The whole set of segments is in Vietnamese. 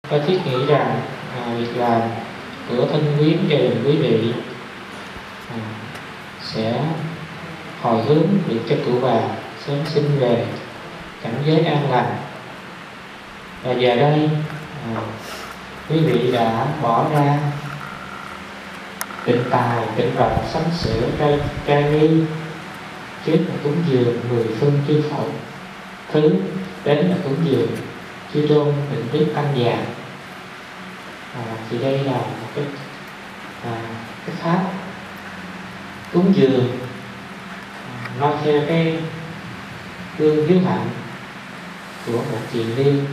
Tôi thiết nghĩ rằng việc làm của thân quyến gia đình quý vị sẽ hồi hướng được cho cụ bà sớm sinh về cảnh giới an lành. Và giờ đây quý vị đã bỏ ra tịnh tài, tịnh vật, sắm sửa, trai nghi trước là cúng dường 10 phương chư Phật, thứ đến là cúng dường chư tôn Tịnh Đức Tăng Già. Thì đây là một cái pháp cúng dường nói theo cái gương hiếu hạnh của một chị liên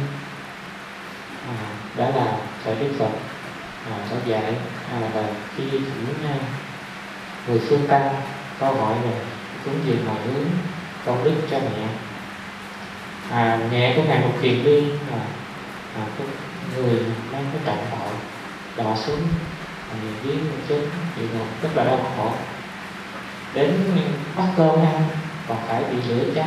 đã làm tại Đức Phật đã dạy là khi thỉnh người phương tăng câu hỏi này cúng dường hồi hướng công đức cho mẹ. Mẹ của ngài một kiền liên người mang cái trọng tội đọa xuống dưới chết địa ngục rất là đau khổ, đến bắt cơm ăn còn phải bị lửa cháy.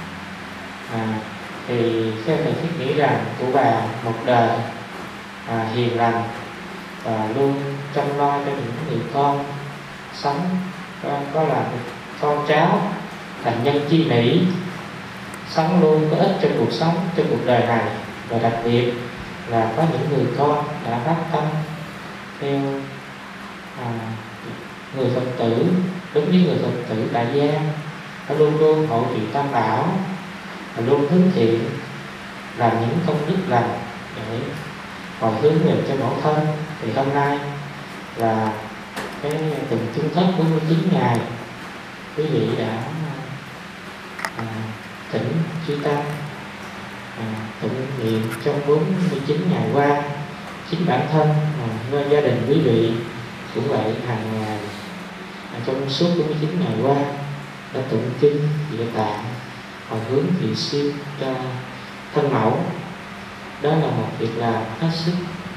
Thì theo thầy thiết nghĩ rằng cụ bà một đời hiền lành và luôn chăm lo cho những người con, sống có làm con cháu thành nhân chi mỹ, sống luôn có ích trong cuộc sống, trong cuộc đời này. Và đặc biệt là có những người con đã phát tâm theo người Phật tử, đúng với người Phật tử tại gia, nó luôn luôn hộ trì tam bảo, luôn hướng thiện làm những công đức lành để hồi hướng về cho mẫu thân. Thì hôm nay là cái tuần chung thất 49 ngày, quý vị đã thỉnh chư tăng tụng niệm trong 49 ngày qua. Chính bản thân gia đình quý vị cũng vậy, hàng ngày trong suốt 49 ngày qua đã tụng kinh Địa Tạng hồi hướng thị siêu cho thân mẫu. Đó là một việc làm hết sức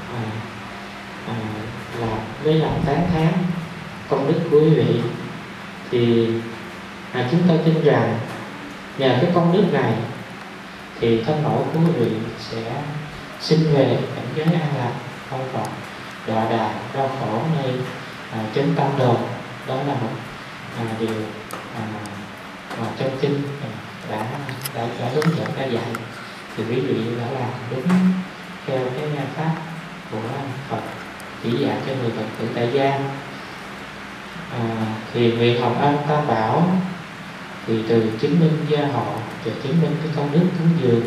làm với lòng tán thán công đức của quý vị. Thì chúng tôi tin rằng nhờ cái công đức này thì thân mẫu của quý vị sẽ sinh về cảnh giới an lạc, không còn đọa đà đau khổ nơi chốn tâm đồ. Đó là một điều mà trong kinh đã hướng dẫn, đã dạy. Thì quý vị đã làm đúng theo cái pháp của Phật chỉ dạy cho người Phật tử tại gia. Thì nguyện Hồng Ân Tam Bảo thì từ chứng minh gia họ và chứng minh cái công đức cúng dường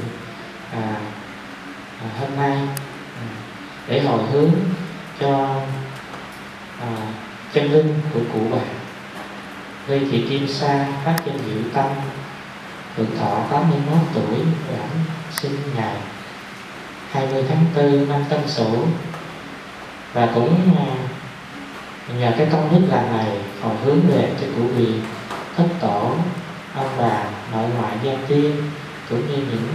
hôm nay để hồi hướng cho chân linh của cụ bà Lê Thị Kim Sa phát danh hiệu tâm, hưởng thọ 81 tuổi, và sinh ngày 20 tháng 4 năm Tân Sửu. Và cũng nhờ cái công đức lành này hồi hướng về cho cụ vị thất tổ, ông bà, nội ngoại gia tiên, cũng như những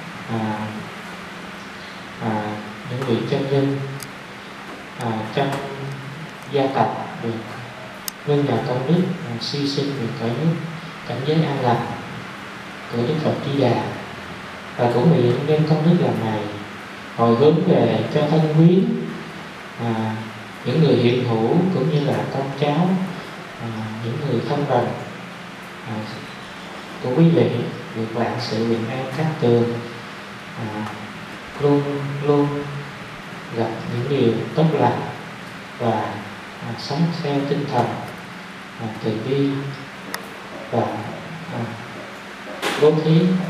vị chân linh trong gia tộc được nương nhờ công đức siêu sinh được cõi nước cảnh giới an lành của Đức Phật Di Đà. Và cũng nguyện đem công đức lần này hồi hướng về cho thân quyến, những người hiện hữu cũng như là con cháu, những người thân bằng của quý vị được vạn sự bình an cát tường, luôn luôn gặp những điều tốt lành và sống theo tinh thần từ bi và bố thí